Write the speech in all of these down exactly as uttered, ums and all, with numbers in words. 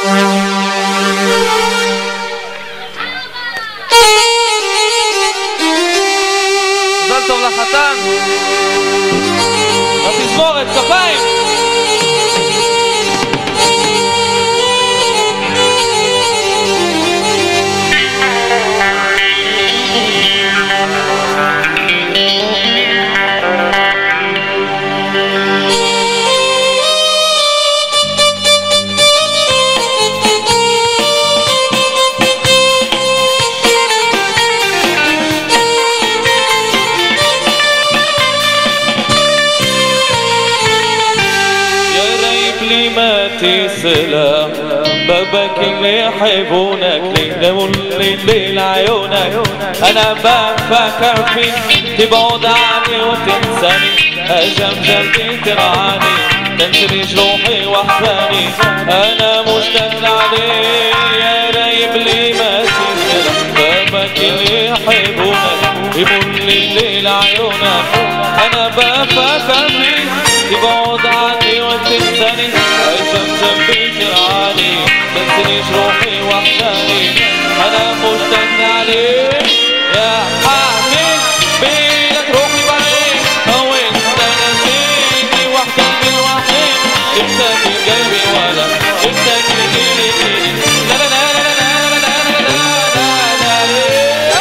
מזל טוב לחתן. בתזמורת, כפיים. سلام بابك اللي يحبونك ليه الليل عيونك انا بفكر فيك تبعد عني وتنساني اجمجم ترعاني تنسرج روحي واحزاني انا مشتاق عليك يا رايب لي ما تسلم بابك اللي يحبونك يمل الليل عيونك انا بفكر فيك تبعد عني وتنساني زمزم بترعاني تنسنيش روحي وحداني انا مشتاق عليك يا حبيبي لك روحي بعيد او انت نسيتني وحدك الوحيد انت في قلبي ولا انت في جيلي جيلي لا لا لا لا لا لا لا لا لا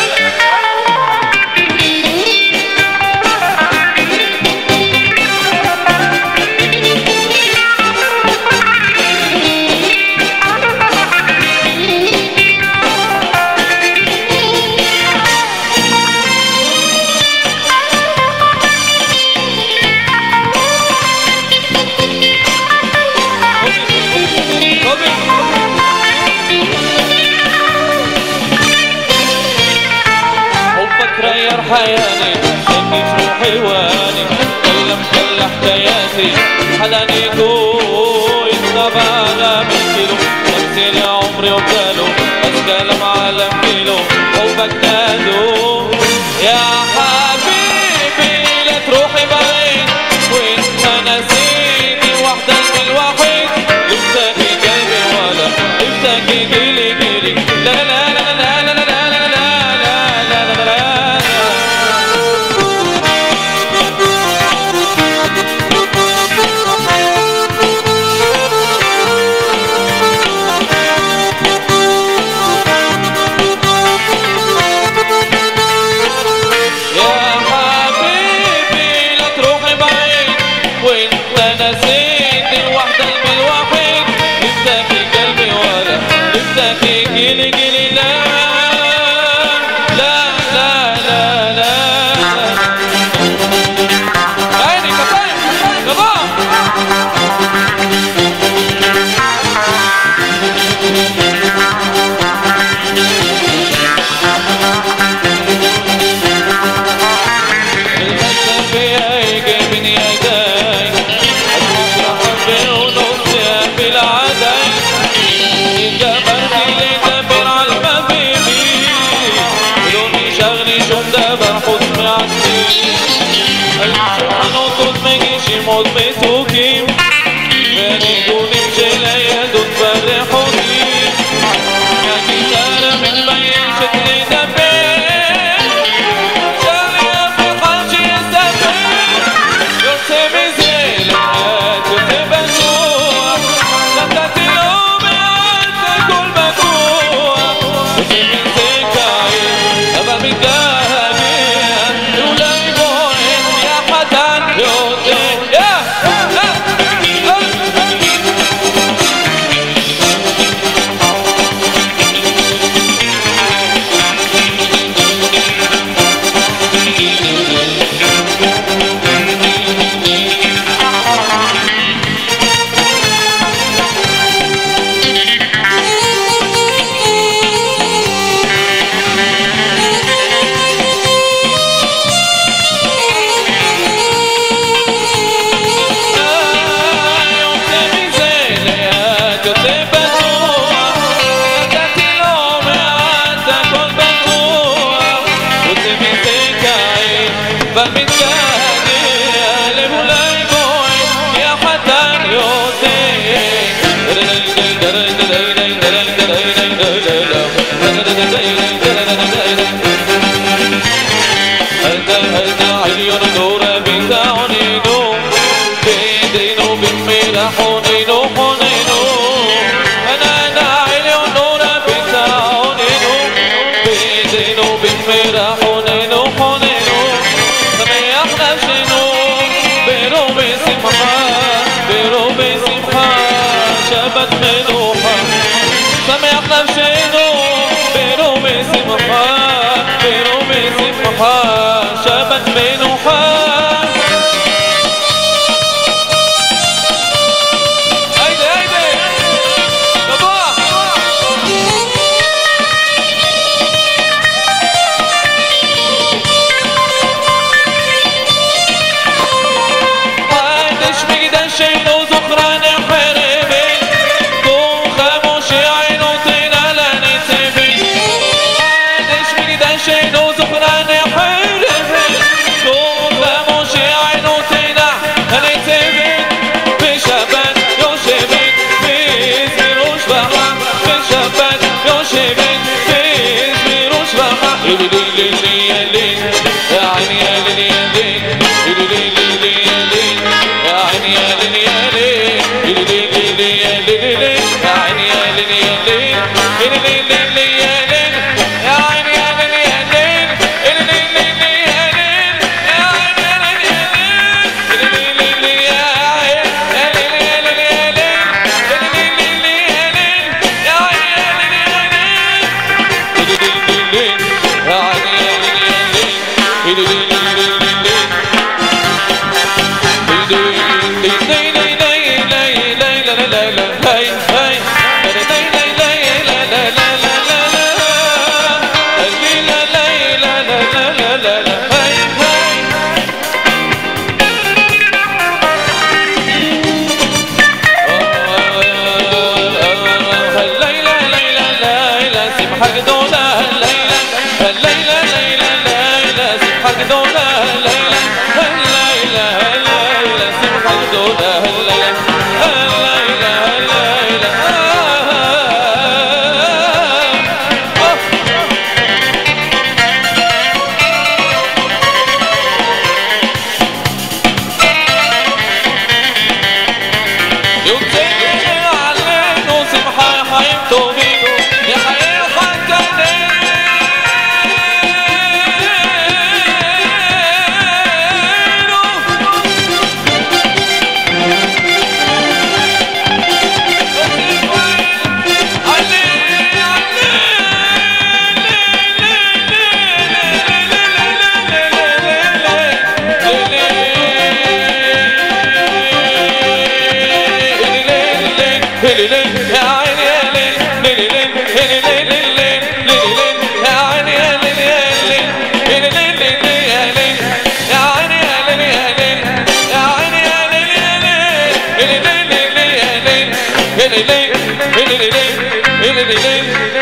حياني سنيت روحي واني كلم كل حكاياتي حلاني قوي طبع على مثيله نفسي عمري وباله أتكلم على كيلو حبك نادو يا حبيبي لا تروحي بعيد وانت نسيني وحدك الوحيد لفتاكي قلبي ولا لفتاكي جيلي جيلي لا لا لا لا لا لا جيلي جيلي لا لا لا لا لا عيني كفاية يابا المسا فيها يجي من يداي أشوف حبي ونصيها في العداي موت بتوكيم بني دوني مشيلة يدون فرحوني يا جيتارة من بين شكلي دبين شالي في حاجي يستفين يرسمي زيلات وتبنوها شتات يوم يعد كل مكوها يرسمي زكاي أبا بجاهدين يولاي بوين يا حدان يوتين شبت منوحة سمعنا شنو برومي سمحة برومي سمحة شبت منوحة هيدي هيدي صباح هيدش بقدا شنو زخران حرمي قوم خاموشي عينو طينا لنتبي هيدش بقدا شنو زخران حرمي قوم خاموشي عينو طينا لنتبي في شبان يوشبين في زميروش بحا في شبان يوشبين في زميروش بحا ليلي ليلي ليلي يا عيني يا ليلي يا ليلي ليلي ليلي يا ليلي يا عيني يا ليلي يا ليلي ليلي ليلي يا ليلي يا عيني يا ليلي يا ليلي ليلي ليلي يا ليلي يا عيني يا ليلي يا ليلي ليلي ليلي يا ليلي يا عيني يا ليلي يا ليلي ليلي يا عيني يا ليلي يا ليلي يا ليلي ليلي ليلي يا ليلي يا عيني يا ليلي يا ليلي ليلي ليلي يا عيني يا ليلي يا ليلي ليلي ليلي حق دولا الليلة الليلة ليلة ليلة سيب حق دولا الليلة الليلة الليلة سيب حق دولا الليلة الليلة الليلة يوتيني عليك وسيب حيمتو بيكو يا حيمتو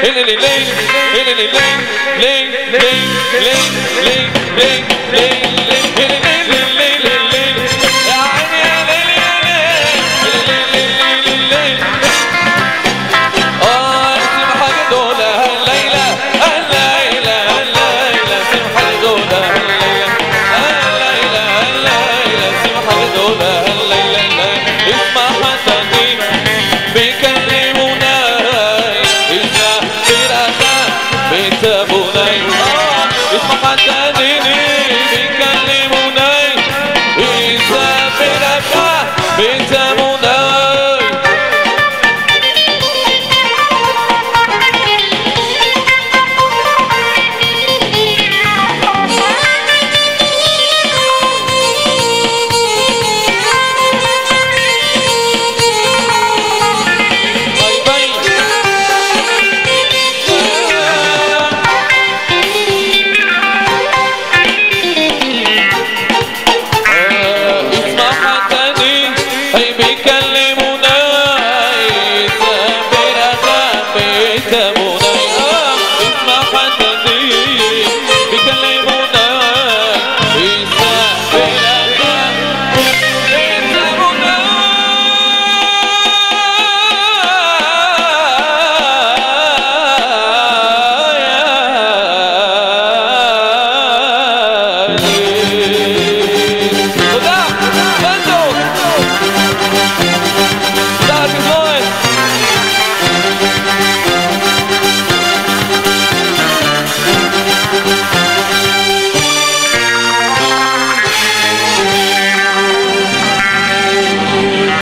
Ling, ling, ling, ling, ling, ling, ling, ling.